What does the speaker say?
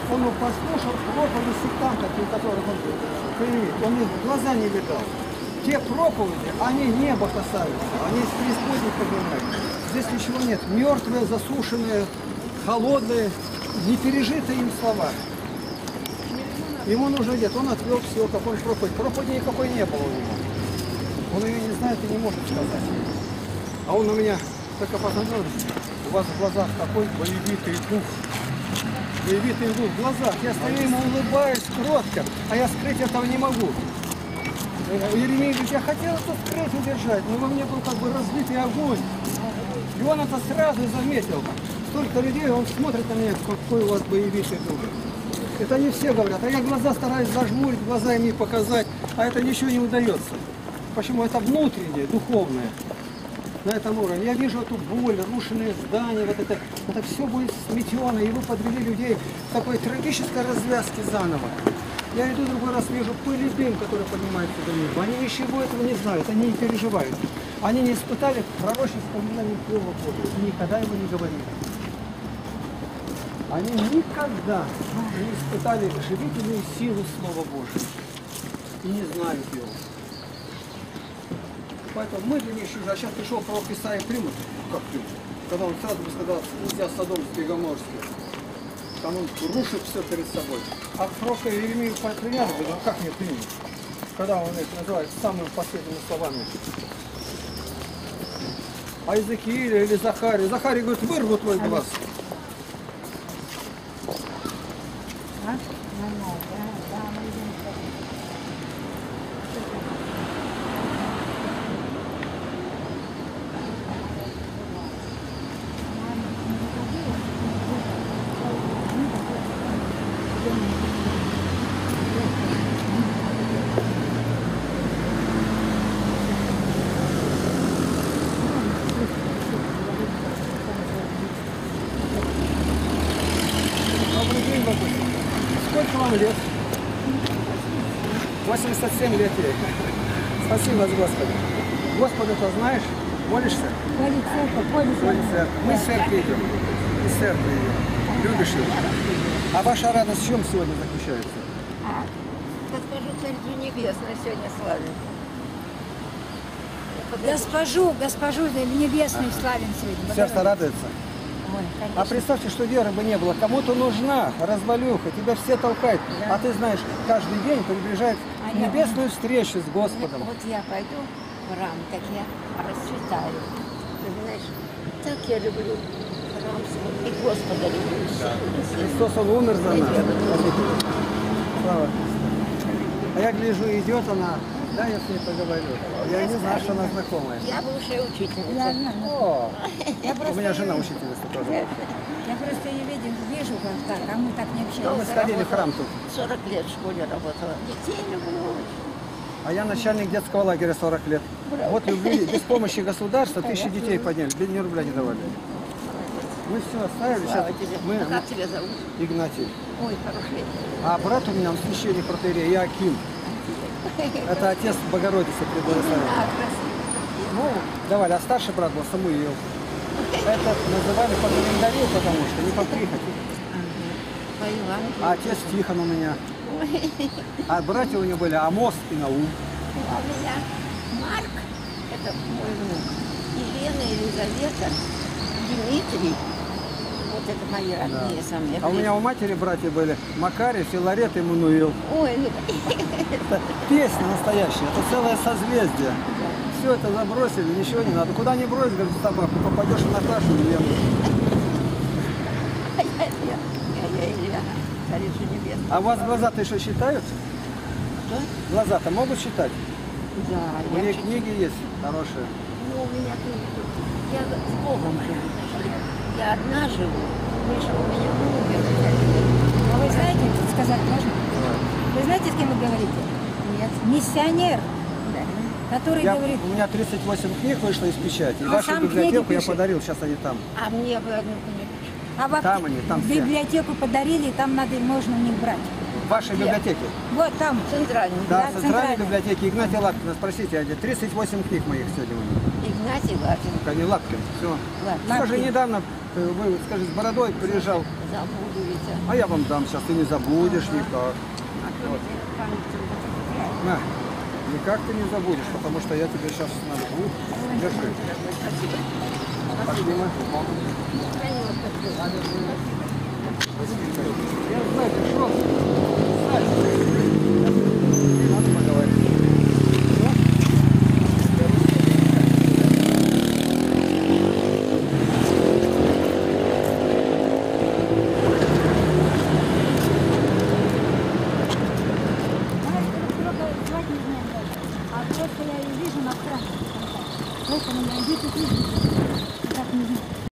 Он послушал проповеди сектантов, которых он привит. Он их в глаза не видал. Те проповеди, они небо касаются, они из преисподней поднимают. Здесь ничего нет. Мертвые, засушенные, холодные, не пережитые им слова. Ему нужно где-то, он отвел все, какой проповедь. Проповеди никакой не было у него. Он ее не знает и не может сказать. А он у меня только посмотрел, у вас в глазах такой боевитый дух. Боевитый дух в глазах. Я стою ему, улыбаюсь кротко, а я скрыть этого не могу. Еремей говорит, я хотел это скрыть, удержать, но во мне был как бы разлитый огонь. И он это сразу заметил. Столько людей, он смотрит на меня, какой у вас боевитый дух. Это не все говорят, а я глаза стараюсь зажмурить, глаза им не показать, а это ничего не удается. Почему? Это внутреннее, духовное. На этом уровне. Я вижу эту боль, разрушенные здания, вот это все будет сметено, и вы подвели людей к такой трагической развязке заново. Я иду другой раз, вижу пыль и дым, который поднимается до неба. Они ничего этого не знают, они не переживают. Они не испытали пророческого знаний Слова Божьего, и никогда его не говорили. Они никогда не испытали живительную силу Слова Божьего и не знают его. Поэтому мы для них чужие. А сейчас пришел пророк Исаия примут, как примут, когда он сразу бы сказал, нельзя Содомский и Гоморский. Там он рушит все перед собой. А пророка Иеремию приняли, ну как не принять? Когда он их называет самыми последними словами. А Иезекииля или Захария? Захарий говорит, вырву твой глаз. Сколько вам лет? 87 лет ей. Спасибо вас, Господи. Господа, ты знаешь? Молишься? Молится. Мы с церкви идем. Из церкви идем. Любишь его? А ваша радость в чем сегодня заключается? Госпожу Царицу Небесную сегодня славим. Госпожу Небесную славим сегодня. Сердце радуется? Ой, а представьте, что веры бы не было. Кому-то нужна развалюха, тебя все толкают. Да. А ты знаешь, каждый день приближает небесную встречу с Господом. Вот я пойду в храм, так я расцветаю. Ты знаешь, так я люблю храм свой. И Господа люблю. Да. Христос, Он умер за нас. Слава. А я гляжу, идет она. Да, я с ней поговорю. Я не знаю, что она знакомая. Я бывшая учительница. О, у меня жена учительница тоже. Я просто ее вижу как так, а мы так не общаемся. Мы сходили в храм тут. 40 лет в школе работала. Детей люблю. А я начальник детского лагеря 40 лет. Вот люблю, без помощи государства 1000 детей подняли, ни рубля не давали. Мы все оставили. Сейчас мы... Как тебя зовут? Игнатий. Ой, хороший. А брат у меня, он священник протоиерей, Иоаким. Это отец Богородицы предблагословенный. Ну, давали, а старший брат был Самуил. Это называли по календарю, потому что не по прихоти. А отец Тихон у меня. А братья у него были Амос и Наум. У меня Марк, это мой внук, Елена, Елизавета, Дмитрий. Вот это мои родные самые. А у меня у матери братья были Макарий, Филарет и Мануил. Ой, ну это песня настоящая, это целое созвездие. Все это забросили, ничего не надо. Куда не брось, говорит, собаку, попадешь в Наташу или Лему. А у вас глаза-то еще считают? Что? Глаза-то могут считать? Да. У нее книги есть хорошие. Ну, у меня книги. Я с Богом живу. Я одна живу. Миша у меня умер. А вы знаете, сказать можно? Вы знаете, с кем вы говорите? Нет. Миссионер, который говорит... У меня 38 книг вышло из печати. И А вашу библиотеку я подарил, сейчас они там. А мне бы одну книгу. А вот там они, там все. Библиотеку подарили, и там можно у них брать. В вашей библиотеке? Вот там. Центральный. Да, в центральной библиотеке Игнатий Лапкин. Спросите, 38 книг моих сегодня. Игнатий Лапкин. Не Лапкин, все. Тоже недавно Вы, скажи, с бородой приезжал, Забуду ведь. а я вам дам сейчас, ты не забудешь никак. А то ведь память потеряю. На, никак ты не забудешь, потому что я тебе сейчас налью. Держи. Спасибо. Пошли мы. Я не вот Я знаю, ты что? Надо поговорить. Звать не знаю даже. А просто я ее вижу на страже. Поэтому я иду тут вижу.